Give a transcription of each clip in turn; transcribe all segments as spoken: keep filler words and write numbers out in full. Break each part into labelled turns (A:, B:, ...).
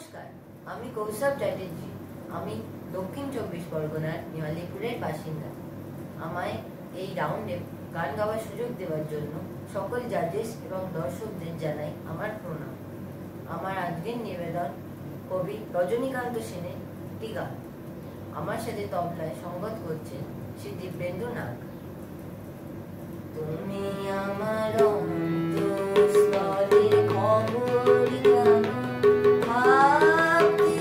A: নমস্কার, আমি কৌশব চ্যাটার্জি। আমি দক্ষিণ চব্বিশ পরগনার নিমালিপুরের বাসিন্দা। আমায় এই রাউন্ডে গান গাওয়ার সুযোগ দেওয়ার জন্য সকল জাজেস এবং দর্শকদের জানাই আমার প্রণাম। আমার আজকের নিবেদন কবি রজনীকান্ত সেনের একটি গান। আমার সাথে তবলায় সঙ্গত করছেন শ্রী দিব্যেন্দু নাগ। তুমি আমার অন্তঃস্থলের খবর জানো, ভাবতে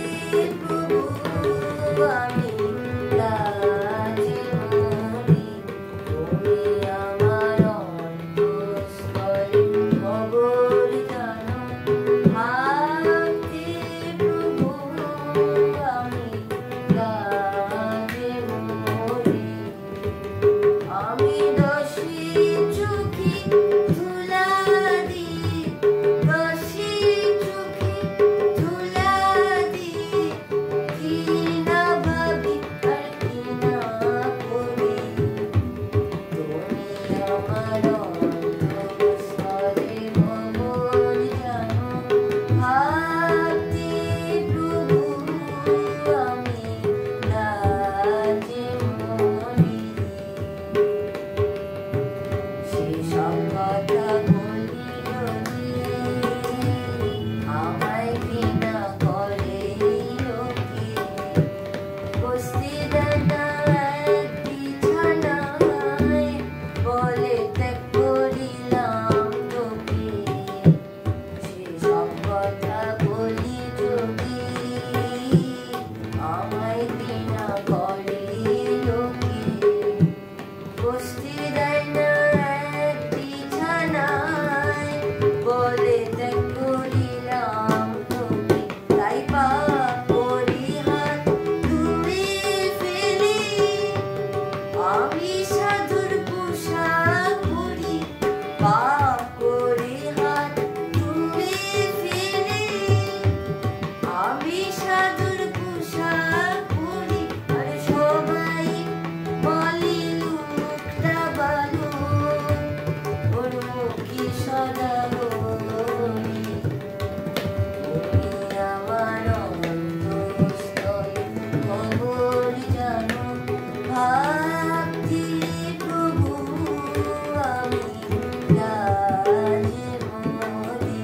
A: প্রভু আমি লাজে মরি। তুমি আমার অন্তঃস্থলের খবর জানো, ভাবতে প্রভু আমি লাজে মরি। আমি দোষী চোখে ধুলা দিই, দোষী চোখে ধুলা দিই, কি না ভাবি আর কি না করি। তুমি আমার অন্তঃস্থলে খবর জানো, ভাবতে প্রভু আমি লাজে মরি। সেসব কথা বলি যদি আমায় ঘৃণা করে লোকে, বসতে দেয় না এক বিছানায়, বলে ত্যাগ করিলাম তোকে। সেসব কথা বলি যদি আমায় ঘৃণা করে লোকে, বসতে দেয় না এক বিছানায়, বলে ত্যাগ করিলাম তোকে। তাই পাপ করি হাত ধুয়ে ফেলি, আমি সাধুর পোশাক পরি। পাপ করি হাত ধুয়ে ফেলি, আমি সাধুর পোশাক পরি। আর সবাই বলি লোকটা ভালো, ওর মুখে সদা হরি। তুমি আমার অন্তঃস্থলে খবর জানো, ভাবতে প্রভু আমি লাজে মরি।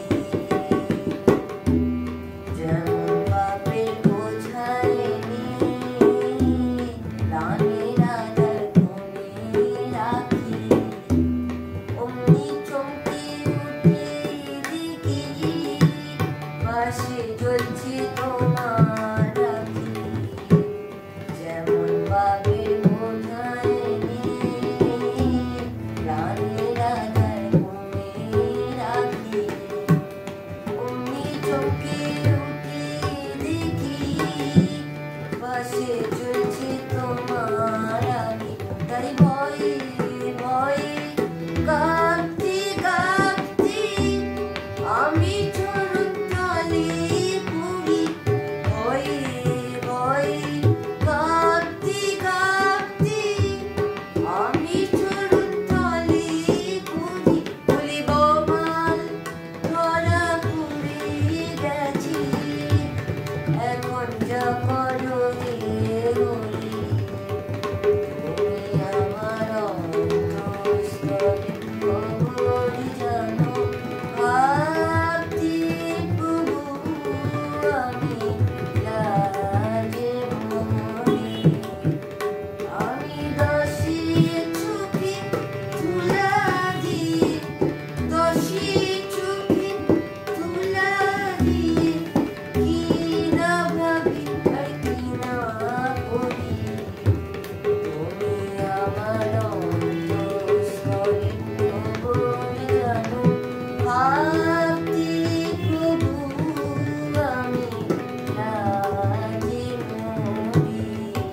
A: যেমন পাপের বোঝায় নিয়ে প্রাণের আধার কমে রাখি, অমনি চমকে উঠে দেখি পাশে জ্বলছে তোমার রাখি। যেমন পাপের বোঝায় নিয়ে প্রাণের আধার কমে রাখি, অমনি চমকে উঠে দেখি পাশে জ্বলছে তোমার রাখি। তাই ভয়ে ভয়ে কাঁপতে কাঁপতে আমি চরণ তলে পড়ি। ভয়ে ভয়ে কাঁপতে কাঁপতে আমি চরণ তলে পড়ি। বলি বমাল ধরা পড়ে গেছি, এখন যা করো হে হরি। তুমি আমার অন্তঃস্থলে খবর জানো, ভাবতে প্রভু আমি লাজে মরি। আমি দোষী চোখে ধুলা দিই, দোষী চোখে ধুলা দিই, কি না ভাবি আর কি না করি। তুমি আমার অন্তঃস্থলে খবর জানো, ভাবতে প্রভু আমি লাজে মরি।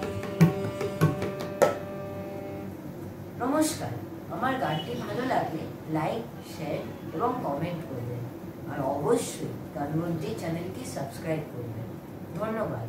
A: নমস্কার, আমার গানটি ভালো লাগলে লাইক, শেয়ার এবং কমেন্ট করবেন। আর অবশ্যই গানমন্ত্রী চ্যানেলটি সাবস্ক্রাইব করবেন। ধন্যবাদ।